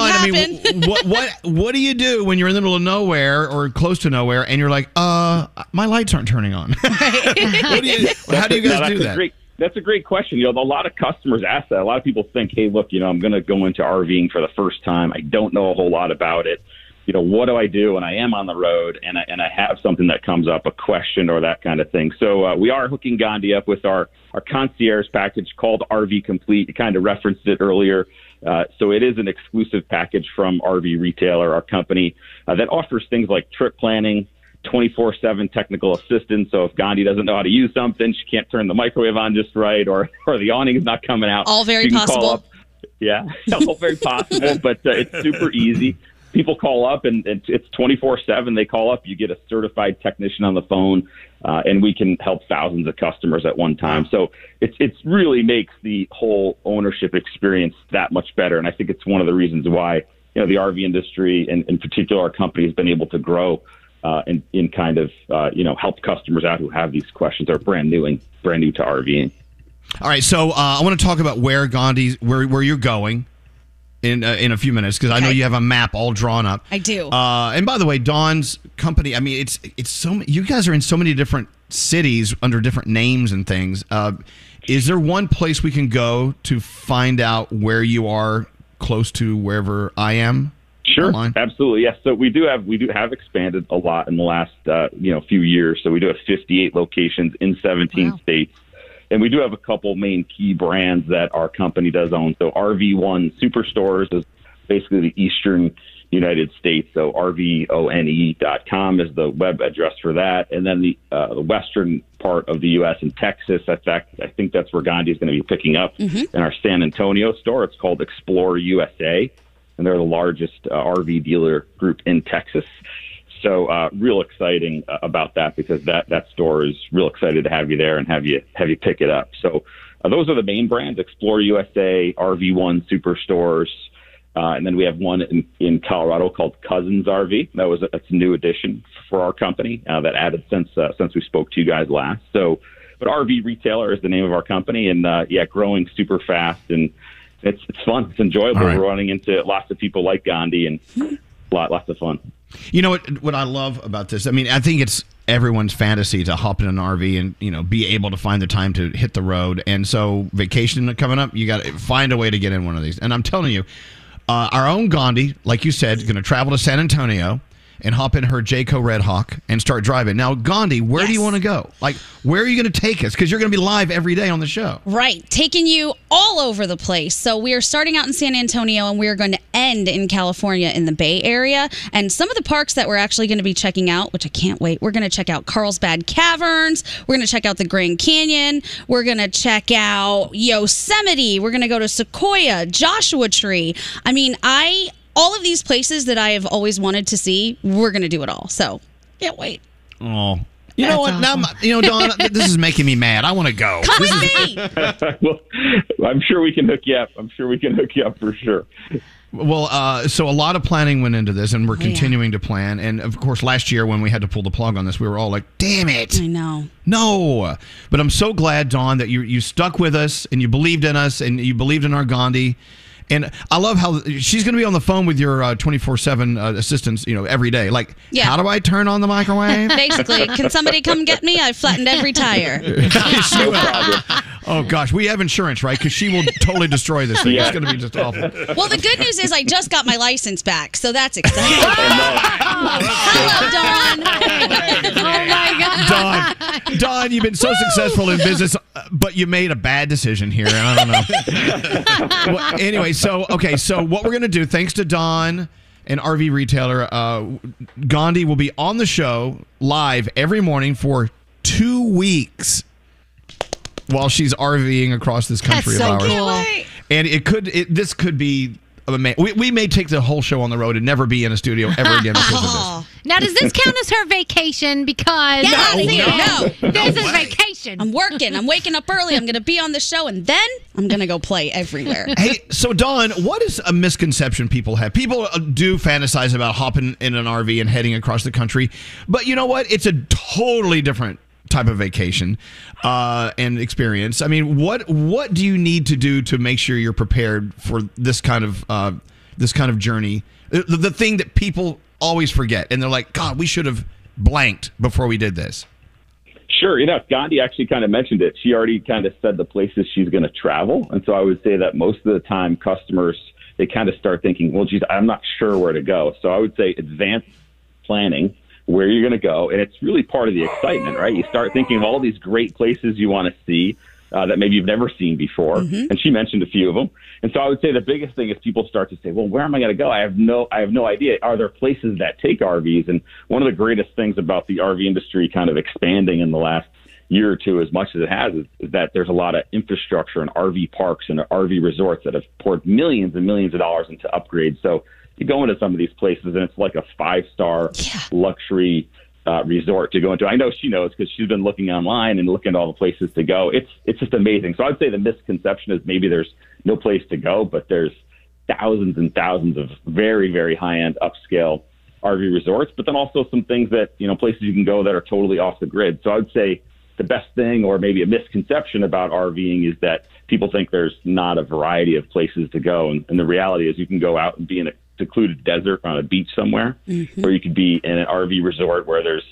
what do you do when you're in the middle of nowhere or close to nowhere and you're like, my lights aren't turning on? How do you guys do that? That's a great question. A lot of customers ask that. A lot of people think, hey, look, I'm going to go into RVing for the first time. I don't know a whole lot about it. What do I do when I am on the road and I have something that comes up, a question or that kind of thing? So we are hooking Gandhi up with our concierge package called RV Complete. You kind of referenced it earlier. So it is an exclusive package from RV Retailer, our company, that offers things like trip planning, 24/7 technical assistance. So if Gandhi doesn't know how to use something, she can't turn the microwave on just right, or the awning is not coming out. All very possible. Yeah, all very possible, but it's super easy. People call up and it's 24/7. They call up, you get a certified technician on the phone, and we can help thousands of customers at one time. So it's really makes the whole ownership experience that much better. And I think it's one of the reasons why, the RV industry and in particular our company has been able to grow in kind of, help customers out who have these questions that are brand new to RVing. All right. So I want to talk about where you're going in a few minutes, because I know you have a map all drawn up. I do. And by the way, Dawn's company, I mean, it's so you guys are in so many different cities under different names and things. Is there one place we can go to find out where you are close to wherever I am? Sure, online? Absolutely. Yes. So we do have expanded a lot in the last few years. So we do have 58 locations in 17 states. And we do have a couple main key brands that our company does own. So RV1 Superstores is basically the Eastern United States. So RVONE.com is the web address for that. And then the western part of the U.S. in Texas, in fact, I think that's where Gandhi is going to be picking up in our San Antonio store. It's called Explore USA, and they're the largest RV dealer group in Texas. So real exciting about that, because that store is real excited to have you there and have you pick it up. So those are the main brands: Explore USA, RV1 Superstores. And then we have one in Colorado called Cousins RV. That's a new addition for our company that added since we spoke to you guys last. But RV Retailer is the name of our company, and growing super fast, and it's fun. It's enjoyable. Right. We're running into lots of people like Gandhi, and lots of fun. You know what I love about this? I mean, I think it's everyone's fantasy to hop in an RV and be able to find the time to hit the road. And so, vacation coming up, you got to find a way to get in one of these. And I'm telling you, our own Gandhi, like you said, is going to travel to San Antonio and hop in her Jayco Red Hawk and start driving. Now, Gandhi, where do you want to go? Like, where are you going to take us? Because you're going to be live every day on the show. Right. Taking you all over the place. So we are starting out in San Antonio, and we are going to end in California in the Bay Area. And some of the parks that we're actually going to be checking out, which I can't wait, we're going to check out Carlsbad Caverns. We're going to check out the Grand Canyon. We're going to check out Yosemite. We're going to go to Sequoia, Joshua Tree. I mean, all of these places that I have always wanted to see, we're going to do it all. So, can't wait. Oh. You know what? Awesome. Now, Dawn, this is making me mad. I want to go. Come with me! Well, I'm sure we can hook you up. For sure. Well, so a lot of planning went into this, and we're continuing to plan. And, of course, last year when we had to pull the plug on this, we were all like, damn it. I know. No. But I'm so glad, Dawn, that you stuck with us, and you believed in us, and you believed in our Gandhi. And I love how she's going to be on the phone with your 24/7 assistants, every day. Like, how do I turn on the microwave? Basically, can somebody come get me? I've flattened every tire. Oh, gosh. We have insurance, right? Because she will totally destroy this thing. Yeah. It's going to be just awful. Well, the good news is I just got my license back, so that's exciting. Hello, Dawn. Oh, my God. Dawn, you've been so successful in business, but you made a bad decision here. I don't know. Well, anyway, so what we're going to do, thanks to Dawn and RV Retailer, Gandhi will be on the show live every morning for 2 weeks while she's RVing across this country That's of so ours. cool. And this could be amazing. We may take the whole show on the road and never be in a studio ever again because of this. Now, does this count as her vacation? Because No. this is vacation. I'm working. I'm waking up early. I'm going to be on the show, and then I'm going to go play everywhere. Hey, so Dawn, what is a misconception people have? People do fantasize about hopping in an RV and heading across the country, but you know what? It's a totally different type of vacation and experience. I mean, what do you need to do to make sure you're prepared for this kind of journey? The thing that people always forget, and they're like, God, we should have blanked before we did this. Sure. Gandhi actually kind of mentioned it. She already kind of said the places she's going to travel. And so I would say that most of the time customers, they kind of start thinking, well, geez, I'm not sure where to go. So I would say advanced planning, where you're going to go. And it's really part of the excitement, right? You start thinking of all these great places you want to see that maybe you've never seen before. Mm-hmm. And she mentioned a few of them. And so I would say the biggest thing is people start to say, well, where am I going to go? I have no idea. Are there places that take RVs? And one of the greatest things about the RV industry kind of expanding in the last year or two, as much as it has, is that there's a lot of infrastructure and RV parks and RV resorts that have poured millions and millions of dollars into upgrades. So you go into some of these places and it's like a 5-star luxury resort to go into. I know she knows because she's been looking online and looking at all the places to go. It's just amazing. So I'd say the misconception is maybe there's no place to go, but there's thousands and thousands of very, very high-end upscale RV resorts, but then also some things that, places you can go that are totally off the grid. So I would say the best thing, or maybe a misconception about RVing, is that people think there's not a variety of places to go. And the reality is you can go out and be in a secluded desert on a beach somewhere, or you could be in an RV resort where there's,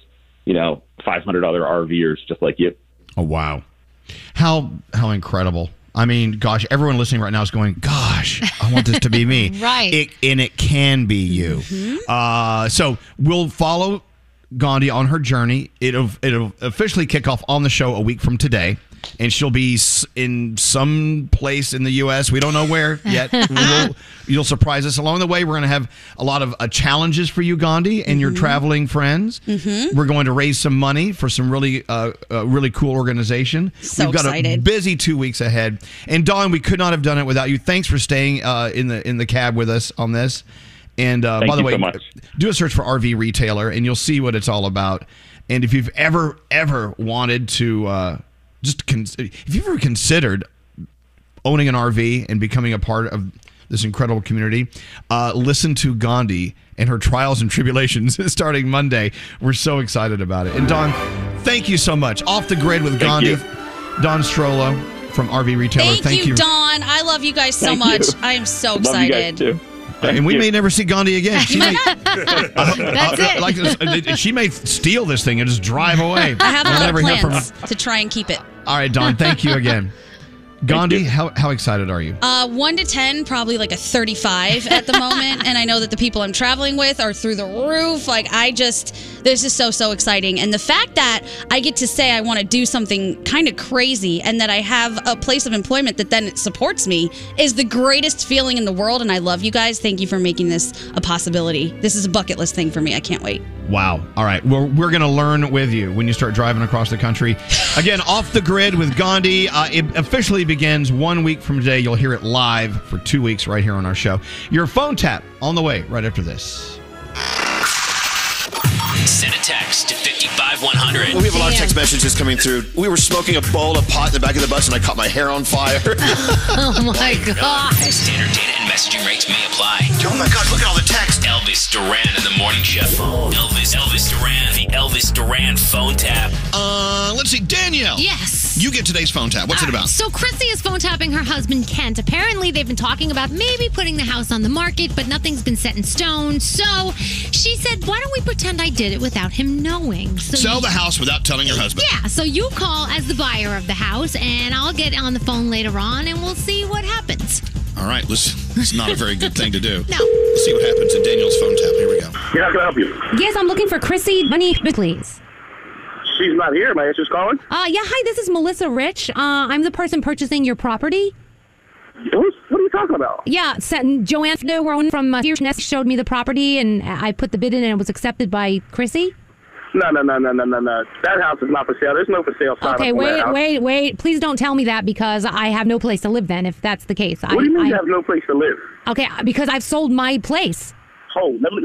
500 other RVers just like you. Oh, wow. How incredible. I mean, gosh, everyone listening right now is going, gosh, I want this to be me. Right. And it can be you. Mm-hmm. So we'll follow Gandhi on her journey. It'll officially kick off on the show a week from today. And she'll be in some place in the U.S. We don't know where yet. You'll surprise us. Along the way, we're going to have a lot of challenges for you, Gandhi, and your traveling friends. Mm-hmm. We're going to raise some money for some really cool organization. So We've got excited. a busy 2 weeks ahead. And Dawn, we could not have done it without you. Thanks for staying in the cab with us on this. And by the way, do a search for RV Retailer, and you'll see what it's all about. And if you've ever wanted to if you've ever considered owning an RV and becoming a part of this incredible community. Listen to Gandhi and her trials and tribulations starting Monday. We're so excited about it. And Dawn, thank you so much. Off the Grid with Gandhi. Dawn Strollo from RV Retailer. Thank you, Dawn. I love you guys so much. I am so excited. Love you guys too. And we may never see Gandhi again. She may, That's it. She may steal this thing and just drive away. I have a We'll lot never of hear from plans her. to try and keep it. All right, Dawn, thank you again. Gandhi, how excited are you? 1 to 10, probably like a 35 at the moment. And I know that the people I'm traveling with are through the roof. This is so exciting. And the fact that I get to say I want to do something kind of crazy and that I have a place of employment that then supports me is the greatest feeling in the world. And I love you guys. Thank you for making this a possibility. This is a bucket list thing for me. I can't wait. Wow. All right. We're going to learn with you when you start driving across the country. Again, Off the Grid with Gandhi. It officially begins 1 week from today. You'll hear it live for 2 weeks right here on our show. Your phone tap on the way right after this. Send a text to 55100. Well, we have a lot of text messages coming through. We were smoking a bowl of pot in the back of the bus, and I caught my hair on fire. Oh, my God. Standard data and messaging rates may apply. Oh, my God, look at all the text. Elvis Duran in the morning show. Elvis Duran, the Elvis Duran phone tap. Let's see. Danielle. Yes. You get today's phone tap. What's it about? So Chrissy is phone tapping her husband, Kent. Apparently, they've been talking about maybe putting the house on the market, but nothing's been set in stone. So she said, why don't we pretend I did it without him knowing? So Sell the house without telling your husband. Yeah, so you call as the buyer of the house, and I'll get on the phone later on, and we'll see what happens. All right, listen, it's not a very good thing to do. No. Let's see what happens in Danielle's phone tap. Here we go. Yeah, how can I help you? Yes, I'm looking for Chrissy Money, please. She's not here. My answer's calling. Yeah, hi, this is Melissa Rich. I'm the person purchasing your property. What are you talking about? Yeah, Joanne from Nest showed me the property, and I put the bid in, and it was accepted by Chrissy. No. That house is not for sale. There's no for sale sign. Okay, wait. Please don't tell me that because I have no place to live then, if that's the case. What do you mean you have no place to live? Okay, because I've sold my place. Hold, let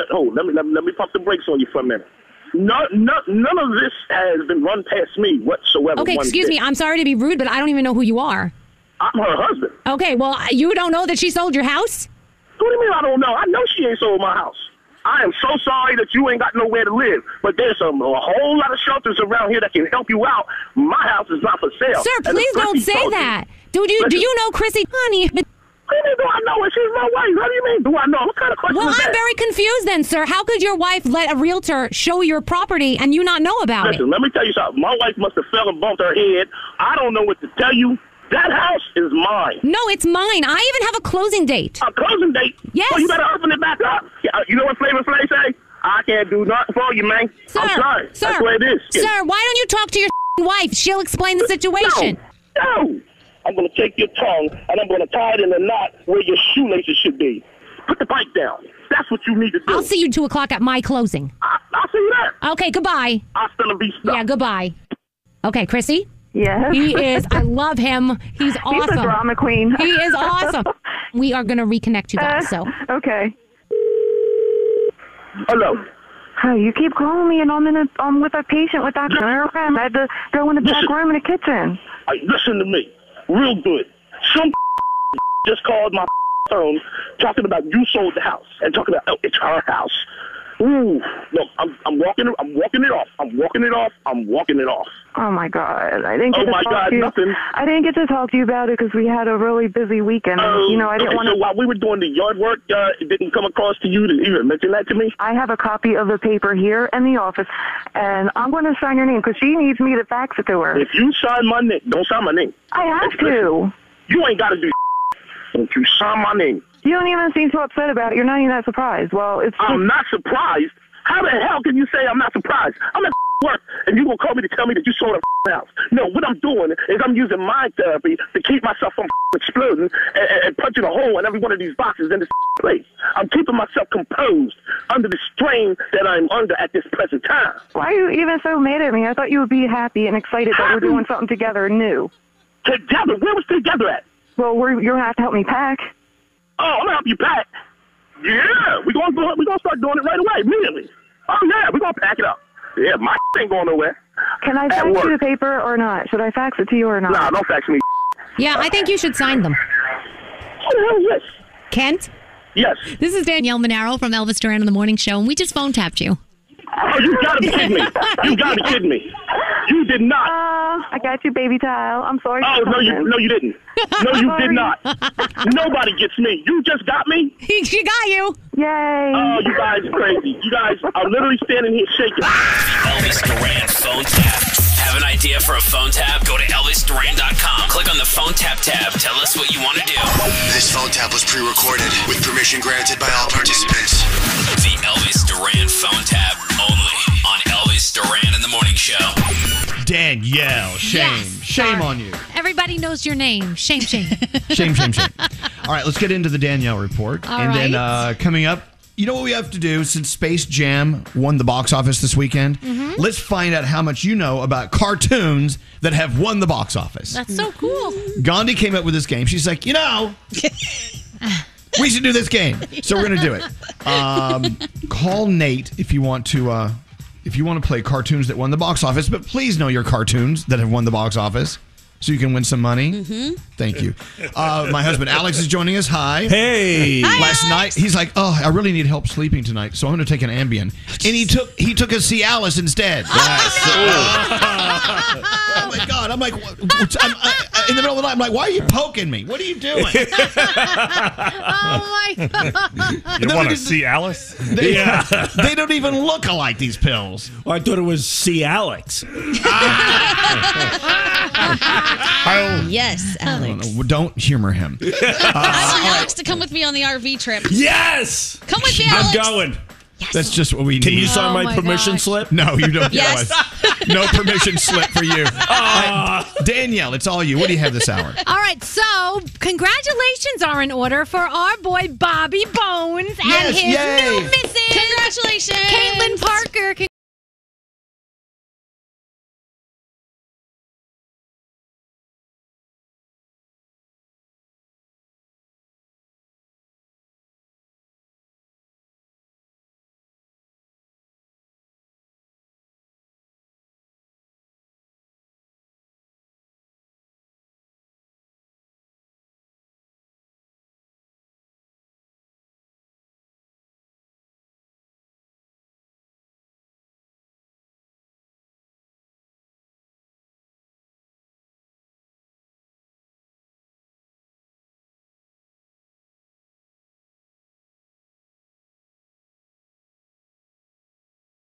me pump the brakes on you for a minute. None of this has been run past me whatsoever. Okay, excuse me. I'm sorry to be rude, but I don't even know who you are. I'm her husband. Okay, well, you don't know that she sold your house? What do you mean I don't know? I know she ain't sold my house. I am so sorry that you ain't got nowhere to live, but there's a whole lot of shelters around here that can help you out. My house is not for sale. Sir, please don't say that. Do you know Chrissy, honey? What do you mean, do I know her? She's my wife. What do you mean, do I know? What kind of question is that? Well, I'm very confused then, sir. How could your wife let a realtor show your property and you not know about it? Listen, let me tell you something. My wife must have fell and bumped her head. I don't know what to tell you. That house is mine. No, it's mine. I even have a closing date. A closing date? Yes. Oh, you better open it back up. You know what Flavor Flav say? I can't do nothing for you, man. Sir, I'm sorry. Sir, that's the way it is. Sir, why don't you talk to your wife? She'll explain the situation. No. I'm going to take your tongue, and I'm going to tie it in a knot where your shoelaces should be. Put the bike down. That's what you need to do. I'll see you 2 o'clock at my closing. I'll see you there. Okay, goodbye. Hasta la vista. Yeah, goodbye. Okay, Chrissy? Yes. He is. I love him. He's awesome. He's a drama queen. He is awesome. We are going to reconnect you guys, so. Okay. Hello. Hi, you keep calling me, and I'm with a patient with Dr. Aircraft. I had to go in the back room in the kitchen. Listen to me. Real good. Some just called my phone talking about you sold the house and talking about, it's her house. Ooh, look, I'm walking it off. Oh my God! I didn't get to talk to you. Nothing. I didn't get to talk to you about it because we had a really busy weekend. And, I didn't want to. So while we were doing the yard work, it didn't come across to you to even mention that to me. I have a copy of the paper here in the office, and I'm going to sign your name because she needs me to fax it to her. If you sign my name, don't sign my name. I have to. You ain't got to do. Don't you sign my name. You don't even seem so upset about it. You're not even that surprised. Well, it's. I'm not surprised. How the hell can you say I'm not surprised? I'm at work, and you gonna call me to tell me that you sold a house? No, what I'm doing is I'm using mind therapy to keep myself from exploding and punching a hole in every one of these boxes in this place. I'm keeping myself composed under the strain that I'm under at this present time. Why are you even so mad at me? I thought you would be happy and excited that we're doing something together new. Together? Where was together at? Well, you're gonna have to help me pack. Oh, I'm gonna help you pack. Yeah, we're gonna start doing it right away, immediately. Oh yeah, we're gonna pack it up. Yeah, my ain't going nowhere. Can I fax you the paper or not? Should I fax it to you or not? Nah, don't fax me. Yeah, I think you should sign them. What the hell is this? Kent? Yes. This is Danielle Monaro from Elvis Duran in the Morning Show, and we just phone tapped you. Oh, you gotta be kidding me. You gotta be kidding me. You did not. I got you, baby tile. I'm sorry. Oh, no, you didn't. No, you did not. Nobody gets me. You just got me? She got you. Yay. Oh, you guys are crazy. You guys are literally standing here shaking. Elvis Duran phone tap. Have an idea for a phone tap? Go to ElvisDuran.com. Click on the phone tap tab. Tell us what you want to do. This phone tap was pre-recorded with permission granted by all participants. The Elvis Duran phone tap only on Elvis Duran in the Morning Show. Danielle, shame. Yes. Shame on you. Everybody knows your name. Shame, shame. Shame. All right, let's get into the Danielle report. All Then coming up, you know what we have to do since Space Jam won the box office this weekend? Mm-hmm. Let's find out how much you know about cartoons that have won the box office. That's so cool. Gandhi came up with this game. She's like, we should do this game. So we're going to do it. Call Nate if you want to play cartoons that won the box office, but please know your cartoons that have won the box office so you can win some money. Mm-hmm. Thank you. My husband Alex is joining us. Hi. Hey. Hi, last night he's like, oh, I really need help sleeping tonight, so I'm going to take an Ambien. And he took a Cialis instead. Oh my God. I'm like, I'm in the middle of the night, I'm like, why are you poking me? What are you doing? Oh my God. You don't want to see Alice? They don't even look alike, these pills. I thought it was C. Alex. Yes, Alex. Don't humor him. I want Alex to come with me on the RV trip. Yes. Come with me, Alex. I'm going. That's just what we need. Can you sign my permission slip? No, you don't. Yes. No permission slip for you. Danielle, it's all you. What do you have this hour? All right, so congratulations are in order for our boy Bobby Bones and his new missus. Congratulations. Caitlin Parker.